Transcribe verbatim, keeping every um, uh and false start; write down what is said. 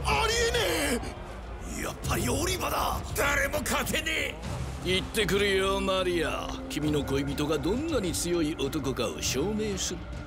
ありえねえ。やっぱりオリバだ。誰も勝てねえ。 言ってくるよマリア。君の恋人がどんなに強い男かを証明する。